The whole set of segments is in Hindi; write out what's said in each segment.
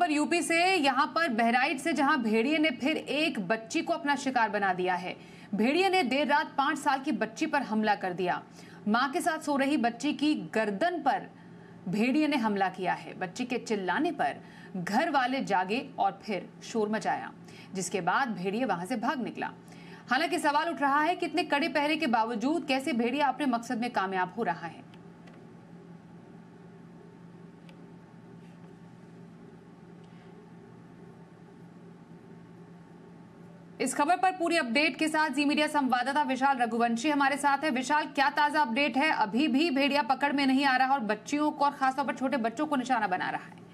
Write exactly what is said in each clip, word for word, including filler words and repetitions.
खबर यूपी से, यहां पर बहराइच से, जहां भेड़िए ने फिर एक बच्ची को अपना शिकार बना दिया है। भेड़िए ने देर रात पांच साल की बच्ची पर हमला कर दिया। मां के साथ सो रही बच्ची की गर्दन पर भेड़िए ने हमला किया है। बच्ची के चिल्लाने पर घर वाले जागे और फिर शोर मचाया, जिसके बाद भेड़िए वहां से भाग निकला। हालांकि सवाल उठ रहा है कि इतने कड़े पहरे के बावजूद कैसे भेड़िया अपने मकसद में कामयाब हो रहा है। इस खबर पर पूरी अपडेट के साथ जी मीडिया संवाददाता विशाल रघुवंशी हमारे साथ है। विशाल, क्या ताजा अपडेट है? अभी भी भेड़िया पकड़ में नहीं आ रहा और बच्चियों को और खासतौर पर छोटे बच्चों को निशाना बना रहा है।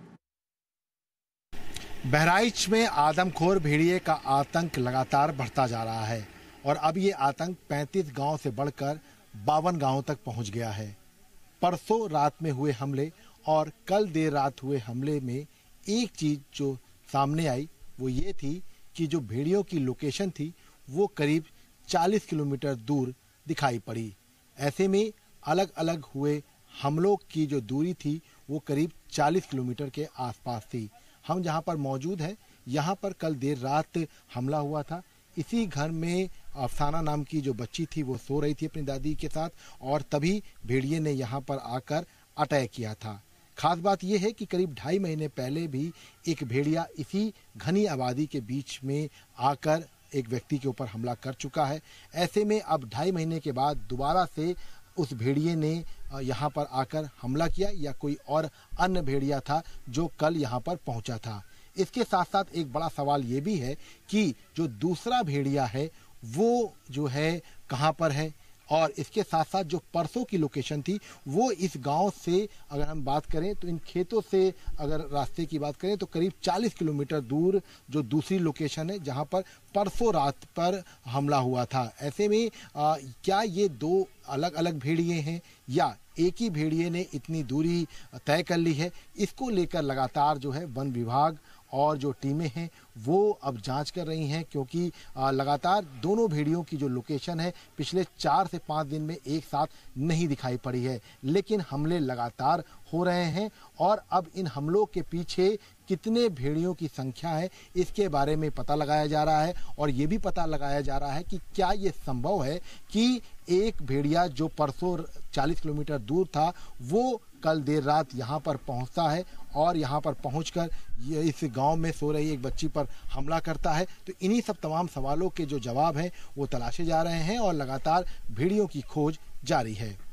बहराइच में आदमखोर भेड़िए का आतंक लगातार बढ़ता जा रहा है और अब ये आतंक पैंतीस गांव से बढ़कर बावन गांवों तक पहुंच गया है। परसों रात में हुए हमले और कल देर रात हुए हमले में एक चीज जो सामने आई वो ये थी कि जो भेड़ियों की लोकेशन थी वो करीब चालीस किलोमीटर दूर दिखाई पड़ी। ऐसे में अलग अलग हुए हमलों की जो दूरी थी वो करीब चालीस किलोमीटर के आसपास थी। हम जहां पर मौजूद हैं, यहां पर कल देर रात हमला हुआ था। इसी घर में अफसाना नाम की जो बच्ची थी वो सो रही थी अपनी दादी के साथ और तभी भेड़िए ने यहां पर आकर अटैक किया था। खास बात यह है कि करीब ढाई महीने पहले भी एक भेड़िया इसी घनी आबादी के बीच में आकर एक व्यक्ति के ऊपर हमला कर चुका है। ऐसे में अब ढाई महीने के बाद दोबारा से उस भेड़िए ने यहाँ पर आकर हमला किया या कोई और अन्य भेड़िया था जो कल यहाँ पर पहुंचा था। इसके साथ साथ एक बड़ा सवाल ये भी है कि जो दूसरा भेड़िया है वो जो है कहाँ पर है, और इसके साथ साथ जो परसों की लोकेशन थी वो इस गांव से अगर हम बात करें तो इन खेतों से अगर रास्ते की बात करें तो करीब चालीस किलोमीटर दूर जो दूसरी लोकेशन है जहां पर परसों रात पर हमला हुआ था। ऐसे में आ, क्या ये दो अलग अलग भेड़िए हैं या एक ही भेड़िए ने इतनी दूरी तय कर ली है, इसको लेकर लगातार जो है वन विभाग और जो टीमें हैं वो अब जांच कर रही हैं, क्योंकि लगातार दोनों भेड़ियों की जो लोकेशन है पिछले चार से पाँच दिन में एक साथ नहीं दिखाई पड़ी है। लेकिन हमले लगातार हो रहे हैं और अब इन हमलों के पीछे कितने भेड़ियों की संख्या है इसके बारे में पता लगाया जा रहा है और ये भी पता लगाया जा रहा है कि क्या ये संभव है कि एक भेड़िया जो परसों चालीस किलोमीटर दूर था वो कल देर रात यहाँ पर पहुँचता है और यहाँ पर पहुँचकर ये इस गांव में सो रही एक बच्ची पर हमला करता है। तो इन्हीं सब तमाम सवालों के जो जवाब हैं वो तलाशे जा रहे हैं और लगातार भेड़ियों की खोज जारी है।